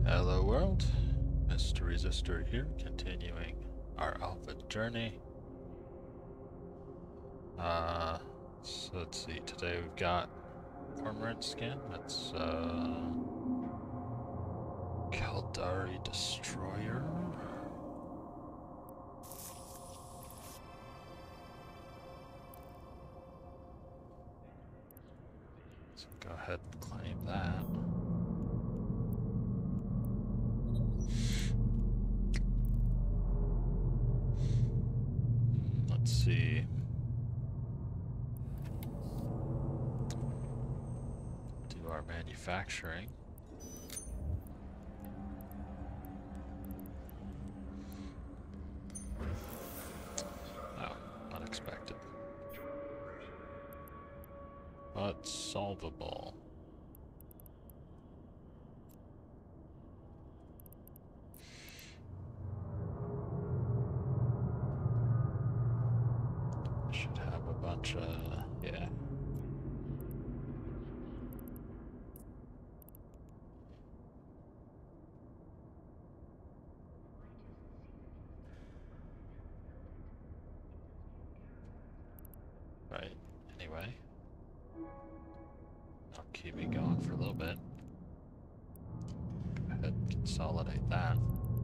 Hello world, Mr. Resistor here, continuing our alpha journey. So let's see, today we've got Cormorant skin, that's Caldari Destroyer. So go ahead and claim that. Let's see. Do our manufacturing. Oh, unexpected. But solvable. Should have a bunch of, yeah. Right, anyway. I'll keep it going for a little bit. Go ahead and consolidate that.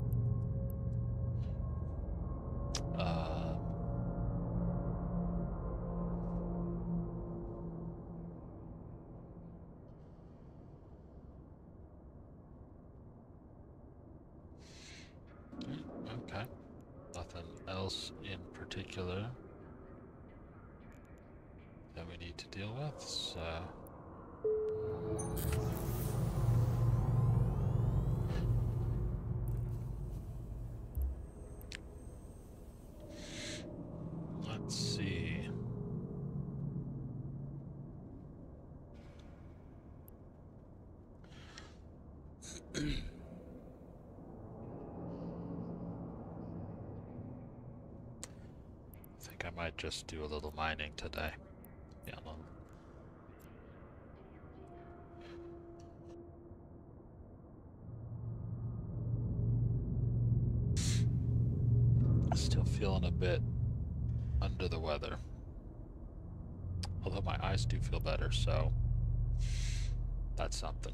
Okay. Nothing else in particular that we need to deal with, so... Let's see. I think I might just do a little mining today. Yeah, still feeling a bit under the weather. Although my eyes do feel better, so that's something.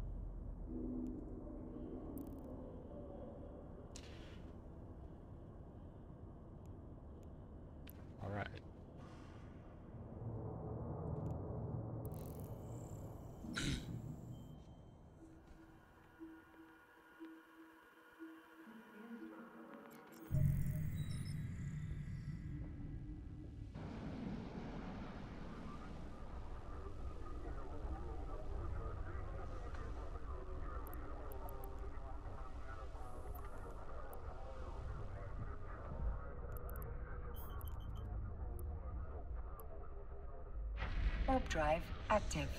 All right. Warp drive active.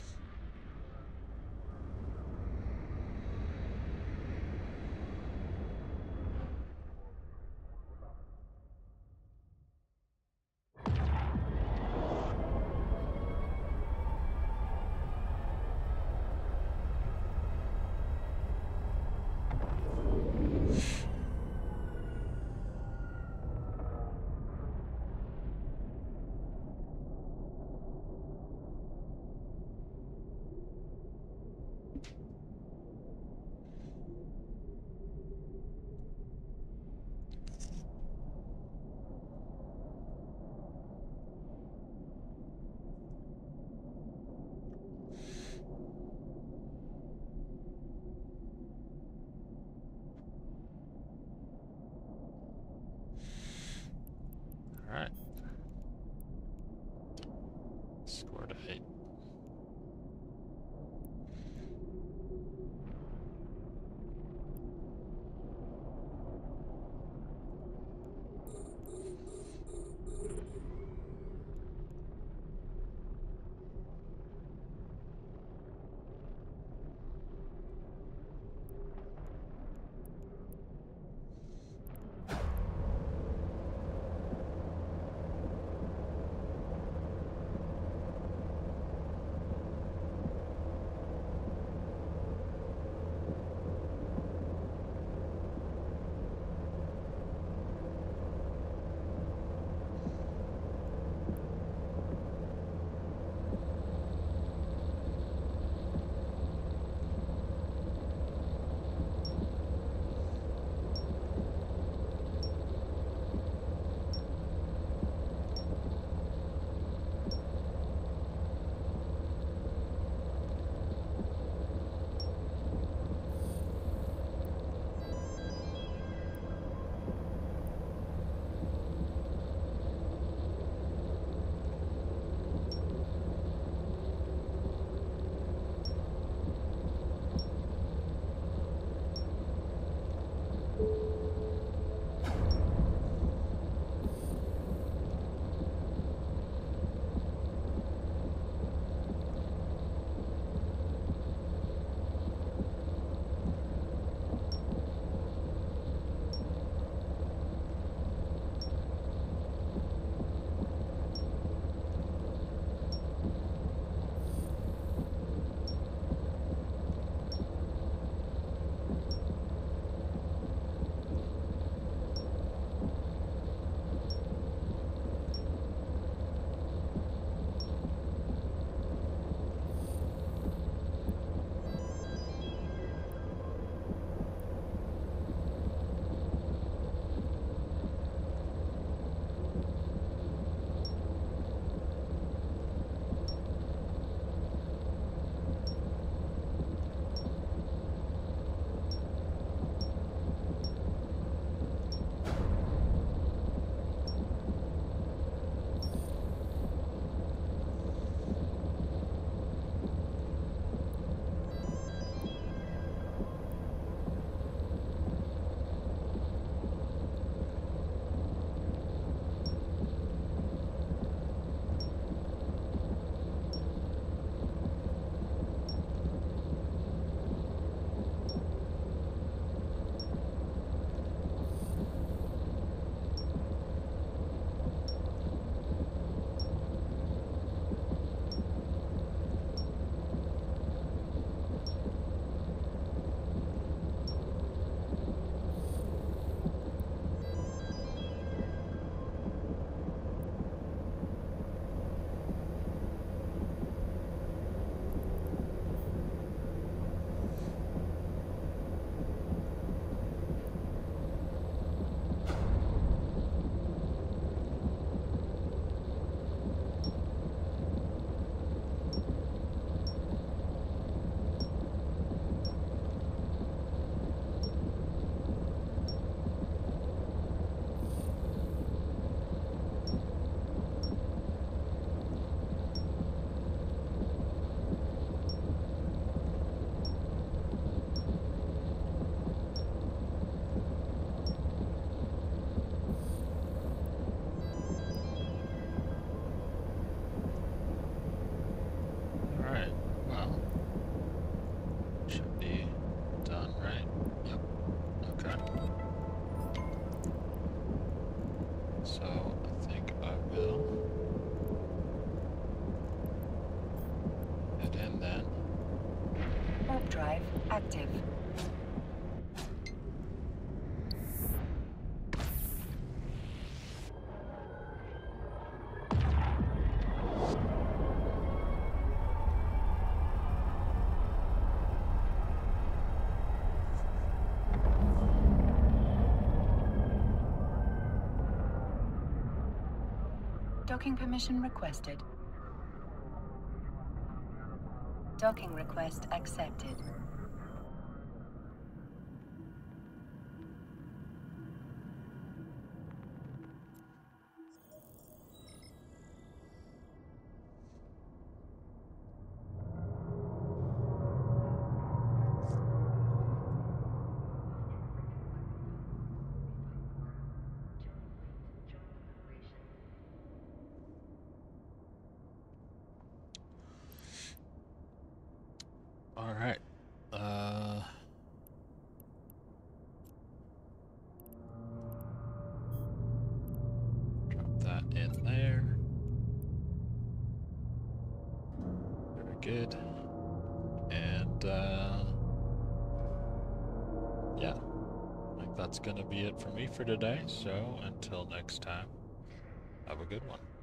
active. Docking permission requested. Docking request accepted. All right. Drop that in there. Very good. And yeah, I think that's gonna be it for me for today. So until next time, have a good one.